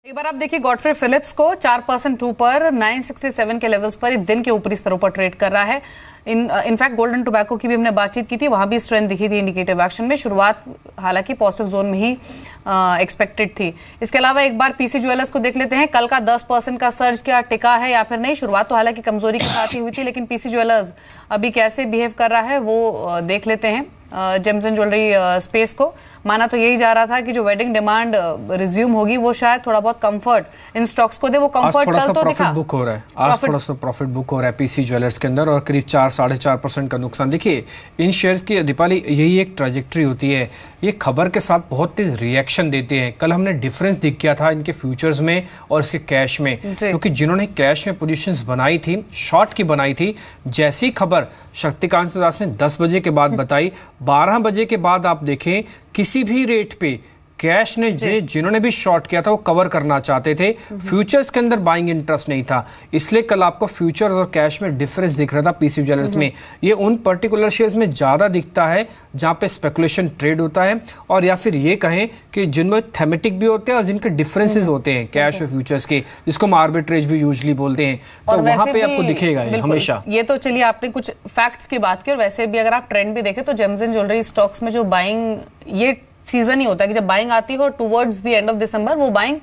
एक बार आप देखिए गॉडफ्री फिलिप्स को 4% ऊपर 967 के लेवल्स पर दिन के ऊपरी स्तरों पर ट्रेड कर रहा है। इनफैक्ट गोल्डन टोबैको की भी हमने बातचीत की थी, वहां भी स्ट्रेंथ दिखी थी इंडिकेटिव एक्शन में। शुरुआत हालांकि पॉजिटिव जोन में ही एक्सपेक्टेड थी। इसके अलावा एक बार पीसी ज्वेलर्स को देख लेते हैं, कल का 10% का सर्ज क्या टिका है या फिर नहीं। शुरुआत तो हालांकि कमजोरी के साथ ही हुई थी, लेकिन पीसी ज्वेलर्स अभी कैसे बिहेव कर रहा है वो देख लेते हैं। जेम्स एंड ज्वेलरी स्पेस को माना तो यही जा रहा था कि जो वेडिंग डिमांड रिज्यूम होगी वो शायद थोड़ा बहुत कंफर्ट इन स्टॉक्स को दे। वो कंफर्ट कल तो दिखा, बुक हो रहा है आज थोड़ा सा प्रॉफिट बुक हो रहा है पीसी ज्वेलर्स के अंदर, और करीब 4-4.5% का नुकसान। देखिए इन शेयर्स की दीपाली यही एक ट्रैजेक्टरी होती है, ये खबर के साथ बहुत तेज रिएक्शन देते हैं। कल हमने डिफरेंस दिख गया था इनके फ्यूचर्स में और इसके कैश में, क्योंकि जिन्होंने कैश में पोजीशंस बनाई थी, शॉर्ट की बनाई थी, जैसी खबर शक्तिकांत दास ने 10 बजे के बाद बताई, 12 बजे के बाद आप देखें किसी भी रेट पे कैश ने जिन्होंने भी शॉर्ट किया था वो कवर करना चाहते थे। फ्यूचर्स के अंदर बाइंग इंटरेस्ट नहीं था, इसलिए कल आपको फ्यूचर्स और कैश में डिफरेंस दिख रहा था पीसी ज्वेलर्स में। ये उन पर्टिकुलर शेयर्स में ज्यादा दिखता है जहां पे स्पेकुलेशन ट्रेड होता है, और या फिर ये कहें कि जिनमें थेमेटिक भी होते हैं और जिनके डिफरेंसेस होते हैं कैश और फ्यूचर्स के, जिसको हम आर्बिट्रेज भी यूजुअली बोलते हैं, तो वहां पे आपको दिखेगा ये हमेशा। ये तो चलिए आपने कुछ फैक्ट्स की बात की, और वैसे भी अगर आप ट्रेंड भी देखें तो जेम्स एंड ज्वेलरी स्टॉक्स में जो बाइंग, ये सीजन ही होता है कि जब बाइंग आती है और towards the end of December वो बाइंग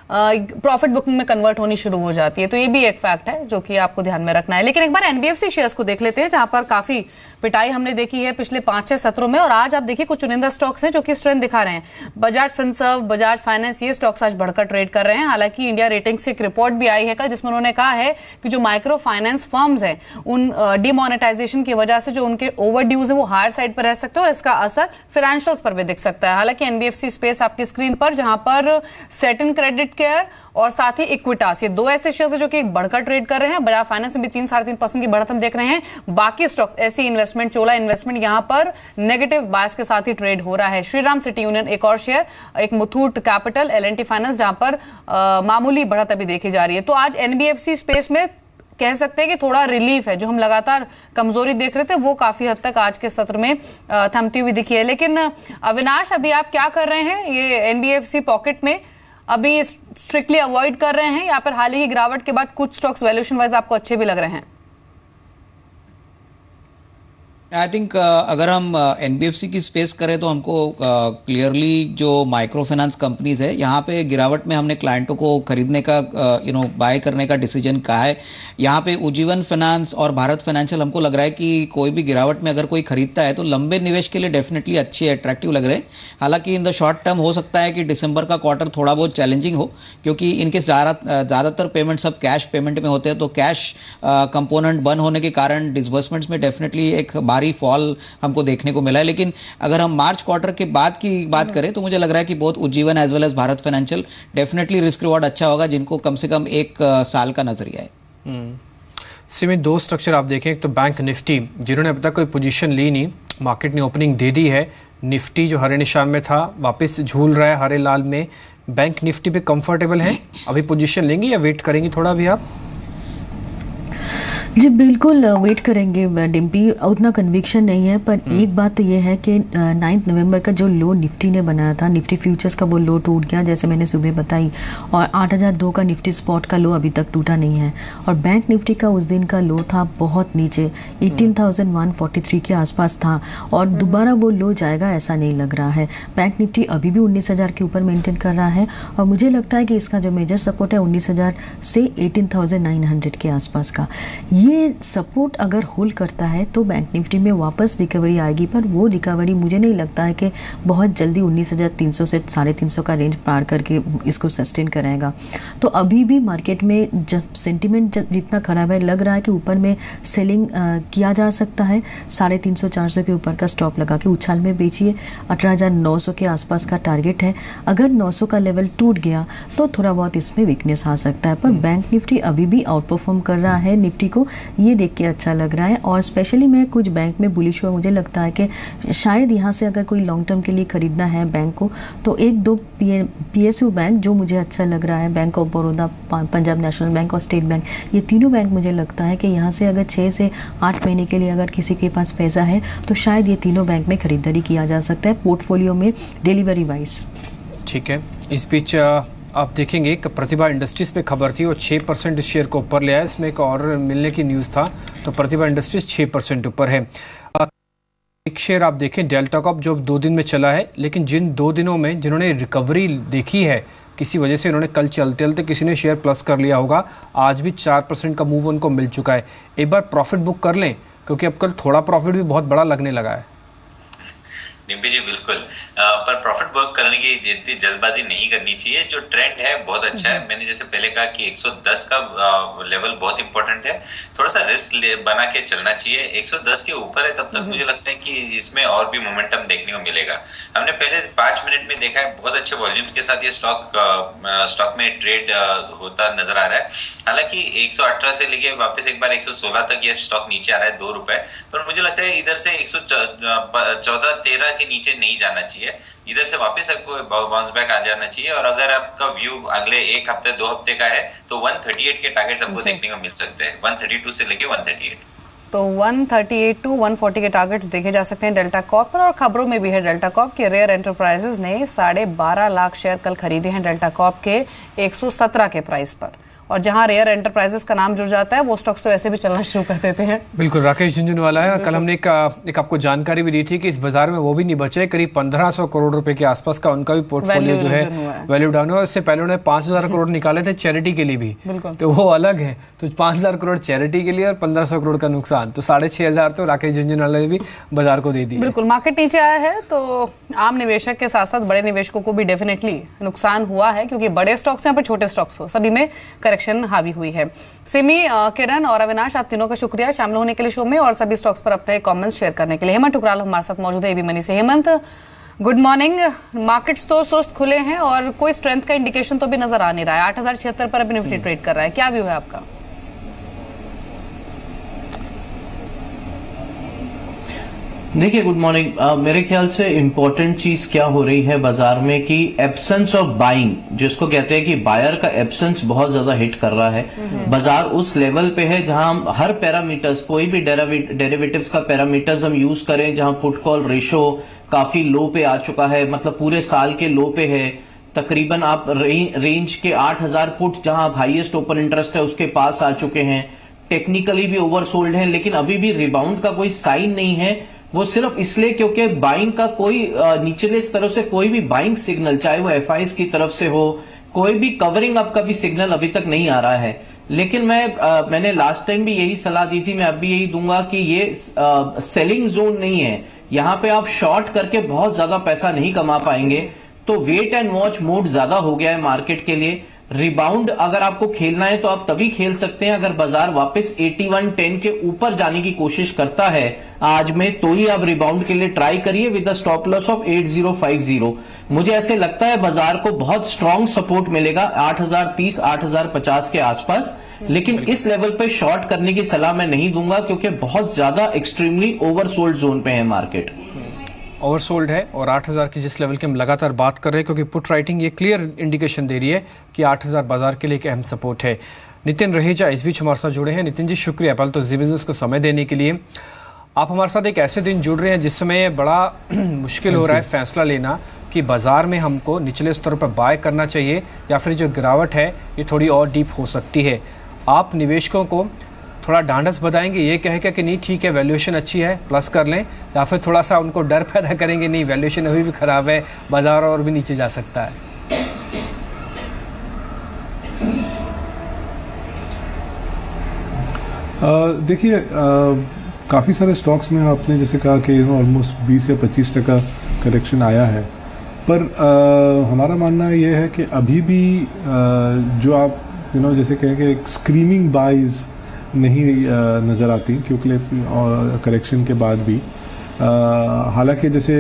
प्रॉफिट बुकिंग में कन्वर्ट होनी शुरू हो जाती है। तो ये भी एक फैक्ट है जो कि आपको ध्यान में रखना है। लेकिन एक बार एनबीएफसी शेयर्स को देख लेते हैं, जहां पर काफी पिटाई हमने देखी है पिछले 5-6 सत्रों में, और आज आप देखिए कुछ चुनिंदा स्टॉक्स हैं जो कि स्ट्रेंथ दिखा रहे हैं। बजाज फिनसर्व, बजाज फाइनेंस, ये स्टॉक्स आज बढ़कर ट्रेड कर रहे हैं। हालांकि इंडिया रेटिंग्स से एक रिपोर्ट भी आई है कल, जिसमें उन्होंने कहा है कि जो माइक्रो फाइनेंस फर्म्स हैं उन डिमोनेटाइजेशन की वजह से जो उनके ओवर ड्यूज है वो हायर साइड पर रह सकते हैं, और इसका असर फाइनेंशियल्स पर भी दिख सकता है। हालांकि एनबीएफसी स्पेस आपकी स्क्रीन पर, जहां पर सेटिन क्रेडिट केयर और साथ ही इक्विटास, ये दो ऐसे शेयर्स हैं जो कि बढ़कर ट्रेड कर रहे हैं। बजाज फाइनेंस में भी 3-3.5% की बढ़त हम देख रहे हैं। बाकी स्टॉक्स ऐसी इन्वेस्टमेंट, चोला इन्वेस्टमेंट, यहां पर नेगेटिव बायस के साथ ही ट्रेड हो रहा है। श्रीराम सिटी यूनियन एक और शेयर, एक मुथूट कैपिटल, एल&टी फाइनेंस, जहां पर मामूली बढ़त अभी देखी जा रही है। तो आज एनबीएफसी स्पेस में कह सकते हैं कि थोड़ा रिलीफ है। जो हम लगातार कमजोरी देख रहे थे वो काफी हद तक आज के सत्र में थमती हुई दिखी है। लेकिन अविनाश, अभी आप क्या कर रहे हैं? ये एनबीएफसी पॉकेट में अभी स्ट्रिक्टली अवॉइड कर रहे हैं, या फिर हाल ही की गिरावट के बाद कुछ स्टॉक्स वैल्यूएशन वाइज आपको अच्छे भी लग रहे हैं? आई थिंक अगर हम एनबीएफसी की स्पेस करें तो हमको क्लियरली जो माइक्रो फाइनेंस कंपनीज है, यहाँ पे गिरावट में हमने क्लाइंटों को खरीदने का बाय करने का डिसीजन कहा है। यहाँ पे उज्जीवन फाइनेंस और भारत फाइनेंशियल हमको लग रहा है कि कोई भी गिरावट में अगर कोई खरीदता है तो लंबे निवेश के लिए डेफिनेटली अच्छे अट्रैक्टिव लग रहे हैं। हालांकि इन द शॉर्ट टर्म हो सकता है कि दिसंबर का क्वार्टर थोड़ा बहुत चैलेंजिंग हो, क्योंकि इनके ज़्यादातर पेमेंट सब कैश पेमेंट में होते हैं, तो कैश कंपोनेंट बंद होने के कारण डिसबर्समेंट्स में डेफिनेटली एक फॉल हमको देखने को मिला है। लेकिन अगर हम मार्च क्वार्टर के बाद की बात करें तो मुझे लग रहा है कि बहुत Ujjivan as well as Bharat financial definitely risk reward अच्छा होगा, जिनको कम से कम 1 साल का नजरिया है। इसमें 2 स्ट्रक्चर आप देखें, एक तो बैंक निफ्टी, जिन्होंने अब तक कोई पोजीशन ली नहीं, मार्केट ने ओपनिंग दे दी है। निफ्टी जो हरे निशान में था वापस झूल रहा है हरे लाल में। बैंक निफ्टी पे कंफर्टेबल है, अभी पोजीशन लेंगे या वेट करेंगे थोड़ा भी आप? जी बिल्कुल वेट करेंगे डिम्पी, उतना कन्विक्शन नहीं है। पर एक बात तो ये है कि 9 नवंबर का जो लो निफ्टी ने बनाया था, निफ्टी फ्यूचर्स का वो लो टूट गया जैसे मैंने सुबह बताई, और 8002 का निफ्टी स्पॉट का लो अभी तक टूटा नहीं है। और बैंक निफ्टी का उस दिन का लो था बहुत नीचे, 18,143 के आसपास था, और दोबारा वो लो जाएगा ऐसा नहीं लग रहा है। बैंक निफ्टी अभी भी 19,000 के ऊपर मेंटेन कर रहा है, और मुझे लगता है कि इसका जो मेजर सपोर्ट है 19,000 से 18,900 के आसपास का। ये सपोर्ट अगर होल्ड करता है तो बैंक निफ्टी में वापस रिकवरी आएगी, पर वो रिकवरी मुझे नहीं लगता है कि बहुत जल्दी 19,300 से 350 का रेंज पार करके इसको सस्टेन कराएगा। तो अभी भी मार्केट में जब सेंटिमेंट जितना खराब है, लग रहा है कि ऊपर में सेलिंग किया जा सकता है। 350-400 के ऊपर का स्टॉप लगा के उछाल में बेचिए। 18,900 के आसपास का टारगेट है। अगर 900 का लेवल टूट गया तो थोड़ा बहुत इसमें वीकनेस आ सकता है, पर बैंक निफ्टी अभी भी आउट परफॉर्म कर रहा है निफ्टी को, ये देख के अच्छा लग रहा है। और स्पेशली मैं कुछ बैंक में बुलिश हुआ, मुझे लगता है कि शायद यहाँ से अगर कोई लॉन्ग टर्म के लिए खरीदना है बैंक को तो 1-2 पीएसयू बैंक जो मुझे अच्छा लग रहा है, bank of Baroda, Punjab national bank और स्टेट बैंक, ये तीनों बैंक मुझे लगता है कि यहाँ से अगर 6 से 8 महीने के लिए अगर किसी के पास पैसा है तो शायद ये तीनों बैंक में खरीदारी किया जा सकता है पोर्टफोलियो में डिलीवरी वाइज। ठीक है, इस बीच आप देखेंगे कि प्रतिभा इंडस्ट्रीज पे खबर थी और 6% इस शेयर को ऊपर ले आया। इसमें एक और मिलने की न्यूज़ था, तो प्रतिभा इंडस्ट्रीज 6% ऊपर है। एक शेयर आप देखें डेल्टा कॉप, जो 2 दिन में चला है, लेकिन जिन 2 दिनों में जिन्होंने रिकवरी देखी है किसी वजह से, उन्होंने कल चलते चलते किसी ने शेयर प्लस कर लिया होगा। आज भी 4% का मूव उनको मिल चुका है। एक बार प्रॉफिट बुक कर लें, क्योंकि अब कल थोड़ा प्रॉफिट भी बहुत बड़ा लगने लगा है। डिम्पी जी बिल्कुल, पर प्रॉफिट बुक करने की जितनी जल्दबाजी नहीं करनी चाहिए। जो ट्रेंड है बहुत अच्छा है। मैंने जैसे पहले कहा कि 110 का लेवल बहुत इंपॉर्टेंट है, थोड़ा सा रिस्क बना के चलना चाहिए। 110 के ऊपर है तब तक मुझे लगता है कि इसमें और भी मोमेंटम देखने को मिलेगा। हमने पहले 5 मिनट में देखा है, बहुत अच्छे वॉल्यूम्स के साथ ये स्टॉक में ट्रेड होता नजर आ रहा है। हालांकि 118 से लेके वापस एक बार 116 तक ये स्टॉक नीचे आ रहा है 2 रुपए, पर मुझे लगता है इधर से 114-13 के नीचे नहीं जाना चाहिए। इधर से वापस आपको बाउंस बैक आ जाना चाहिए। और अगर आपका व्यू अगले 1 हफ्ते 2 हफ्ते का है तो 138 के टारगेट्स आपको देखने को मिल सकते हैं, 132 से लेके 138। तो 138 टू 140 के टारगेट्स देखे जा सकते हैं डेल्टा कॉर्प पर। और खबरों में भी है डेल्टा कॉर्प के रेयर एंटरप्राइजेज ने 12.5 लाख शेयर कल खरीदे हैं डेल्टा कॉर्प के 117 के प्राइस पर। और जहां रेयर एंटरप्राइजेस का नाम जुड़ जाता है वो स्टॉक्स तो वैसे भी चलना शुरू कर देते हैं। बिल्कुल, राकेश झुंझुनवाला है। कल हमने एक आपको जानकारी भी दी थी कि इस बाजार में वो भी नहीं बचे, करीब 1500 करोड़ रुपए के आसपास का उनका भी पोर्टफोलियो जो है वैल्यू डाउन हुआ। इससे पहले उन्होंने 5000 करोड़ निकाले थे चैरिटी के लिए भी, तो वो अलग है। तो 5000 करोड़ चैरिटी के लिए और 1500 करोड़ का नुकसान, तो 6500 तो राकेश झुंझुनवाला ने भी बाजार को दे दी। बिल्कुल, मार्केट नीचे आया है तो आम निवेशक के साथ साथ बड़े निवेशकों को भी डेफिनेटली नुकसान हुआ है, क्योंकि बड़े स्टॉक्स या फिर छोटे स्टॉक्स हो, सभी में करेक्शन हावी हुई है। सिमी, किरण और अविनाश, आप तीनों का शुक्रिया शामिल होने के लिए शो में और सभी स्टॉक्स पर अपने कमेंट्स शेयर करने के लिए। हेमंत टुकराल हमारे साथ मौजूद है एबी मनी से। Hemant, good morning. मार्केट्स तो सुस्त खुले हैं और कोई स्ट्रेंथ का इंडिकेशन तो भी नजर आ नहीं रहा है। 8076 पर अभी निफ्टी ट्रेड कर रहा है, क्या व्यू है आपका? देखिए, गुड मॉर्निंग। मेरे ख्याल से इम्पोर्टेंट चीज क्या हो रही है बाजार में कि एब्सेंस ऑफ बाइंग, जिसको कहते हैं कि बायर का एब्सेंस बहुत ज्यादा हिट कर रहा है। बाजार उस लेवल पे है जहां हम हर पैरामीटर्स, कोई भी डेरिवेटिव्स का पैरामीटर्स हम यूज करें, जहां पुट कॉल रेशो काफी लो पे आ चुका है, मतलब पूरे साल के लो पे है। तकरीबन आप रेंज के 8000 पुट, जहां आप हाईएस्ट ओपन इंटरेस्ट है उसके पास आ चुके हैं। टेक्निकली भी ओवरसोल्ड है, लेकिन अभी भी रिबाउंड का कोई साइन नहीं है। वो सिर्फ इसलिए क्योंकि बाइंग का कोई निचले स्तरों से कोई भी बाइंग सिग्नल, चाहे वो एफआईएस की तरफ से हो, कोई भी कवरिंग अप का भी सिग्नल अभी तक नहीं आ रहा है। लेकिन मैंने लास्ट टाइम भी यही सलाह दी थी, मैं अब भी यही दूंगा कि ये सेलिंग जोन नहीं है। यहाँ पे आप शॉर्ट करके बहुत ज्यादा पैसा नहीं कमा पाएंगे, तो वेट एंड वॉच मोड ज्यादा हो गया है मार्केट के लिए। रिबाउंड अगर आपको खेलना है तो आप तभी खेल सकते हैं अगर बाजार वापस 8110 के ऊपर जाने की कोशिश करता है आज में, तो ही आप रिबाउंड के लिए ट्राई करिए with the stop loss of 8050। मुझे ऐसे लगता है बाजार को बहुत स्ट्रॉन्ग सपोर्ट मिलेगा 8030 8050 के आसपास, लेकिन इस लेवल पे शॉर्ट करने की सलाह मैं नहीं दूंगा क्योंकि बहुत ज्यादा एक्सट्रीमली ओवरसोल्ड जोन पे है मार्केट। ओवरसोल्ड है और 8000 की जिस लेवल की हम लगातार बात कर रहे हैं, क्योंकि पुट राइटिंग ये क्लियर इंडिकेशन दे रही है कि 8000 बाजार के लिए एक अहम सपोर्ट है। नितिन रहेजा इस बीच हमारे साथ जुड़े हैं। नितिन जी शुक्रिया पहले तो जी बिजनेस को समय देने के लिए। आप हमारे साथ एक ऐसे दिन जुड़ रहे हैं जिस समय बड़ा मुश्किल हो रहा है फैसला लेना कि बाजार में हमको निचले स्तर पर बाय करना चाहिए या फिर जो गिरावट है ये थोड़ी और डीप हो सकती है। आप निवेशकों को थोड़ा ढांढस बताएंगे, ये कहेगा कि नहीं ठीक है वैल्यूएशन अच्छी है प्लस कर लें, या फिर थोड़ा सा उनको डर पैदा करेंगे नहीं वैल्यूएशन अभी भी खराब है, बाजार और भी नीचे जा सकता है? देखिए, काफ़ी सारे स्टॉक्स में आपने जैसे कहा कि ऑलमोस्ट 20 से 25% करेक्शन आया है, पर हमारा मानना ये है कि अभी भी जो आप जैसे कहें कि स्क्रीमिंग बाइज नहीं नज़र आती, क्योंकि करेक्शन के बाद भी हालांकि जैसे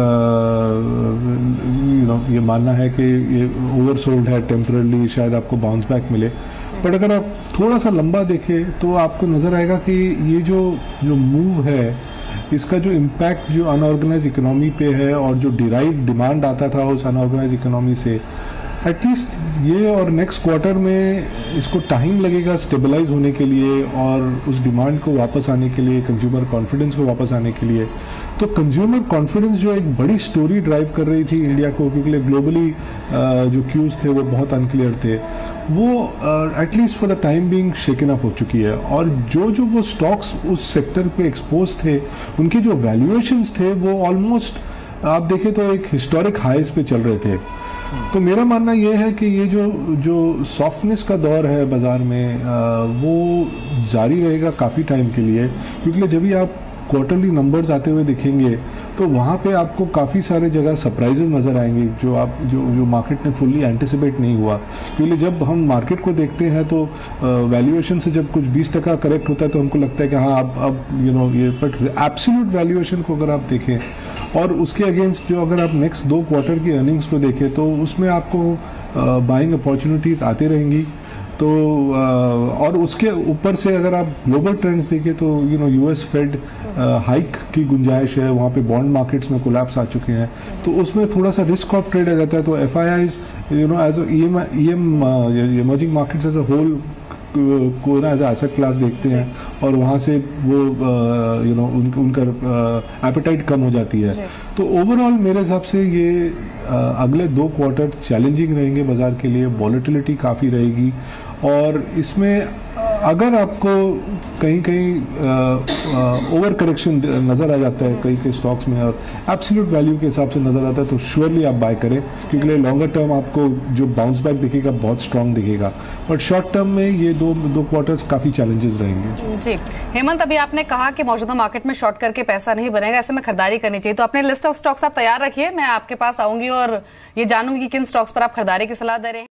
ये मानना है कि ये ओवरसोल्ड है, टेम्परली शायद आपको बाउंस बैक मिले, पर अगर आप थोड़ा सा लंबा देखें तो आपको नज़र आएगा कि ये जो मूव है इसका जो इम्पैक्ट जो अनऑर्गेनाइज इकोनॉमी पे है और जो डिराइव डिमांड आता था उस अनऑर्गेनाइज इकोनॉमी से, एटलीस्ट ये और नेक्स्ट क्वार्टर में इसको टाइम लगेगा स्टेबलाइज होने के लिए और उस डिमांड को वापस आने के लिए, कंज्यूमर कॉन्फिडेंस को वापस आने के लिए। तो कंज्यूमर कॉन्फिडेंस जो एक बड़ी स्टोरी ड्राइव कर रही थी इंडिया को, क्योंकि ग्लोबली जो क्यूज थे वो बहुत अनक्लियर थे, वो at least for the time being shaken up हो चुकी है। और जो वो स्टॉक्स उस सेक्टर पे एक्सपोज थे, उनके जो वैल्यूएशंस थे वो ऑलमोस्ट आप देखें तो एक हिस्टोरिक हाइज पे चल रहे थे। तो मेरा मानना ये है कि ये जो सॉफ्टनेस का दौर है बाजार में वो जारी रहेगा काफ़ी टाइम के लिए, क्योंकि जब भी आप क्वार्टरली नंबर्स आते हुए दिखेंगे तो वहाँ पे आपको काफ़ी सारे जगह सरप्राइजेस नज़र आएंगे जो मार्केट ने फुल्ली एंटिसिपेट नहीं हुआ। क्योंकि जब हम मार्केट को देखते हैं तो वैल्यूएशन से जब कुछ 20% करेक्ट होता है तो हमको लगता है कि हाँ अब ये, बट एब्सोल्यूट वैल्यूएशन को अगर आप देखें और उसके अगेंस्ट जो अगर आप नेक्स्ट 2 क्वार्टर की अर्निंग्स को देखें तो उसमें आपको बाइंग अपॉर्चुनिटीज़ आती रहेंगी। तो और उसके ऊपर से अगर आप ग्लोबल ट्रेंड्स देखें तो यूएस फेड हाइक की गुंजाइश है, वहाँ पे बॉन्ड मार्केट्स में कोलैप्स आ चुके हैं, तो उसमें थोड़ा सा रिस्क ऑफ ट्रेड आ जाता है। तो FIIs as emerging markets as a whole को ना एज एसेट क्लास देखते हैं और वहाँ से वो उनका एपेटाइट कम हो जाती है। तो ओवरऑल मेरे हिसाब से ये अगले 2 क्वार्टर चैलेंजिंग रहेंगे बाजार के लिए, वॉलेटिलिटी काफ़ी रहेगी और इसमें अगर आपको कहीं ओवर करेक्शन नज़र आ जाता है कई स्टॉक्स में और एब्सोल्यूट वैल्यू के हिसाब से नज़र आता है तो श्योरली आप बाय करें, क्योंकि लॉन्गर टर्म आपको जो बाउंस बैक दिखेगा बहुत स्ट्रांग दिखेगा, बट शॉर्ट टर्म में ये दो क्वार्टर्स काफ़ी चैलेंजेस रहेंगे। जी हेमंत, अभी आपने कहा कि मौजूदा मार्केट में शॉर्ट करके पैसा नहीं बनेगा, ऐसे में खरीदारी करनी चाहिए, तो अपने लिस्ट ऑफ स्टॉक्स आप तैयार रखिए, मैं आपके पास आऊंगी और ये जानूंगी कि किन स्टॉक्स पर आप खरीदारी की सलाह दे रहे हैं।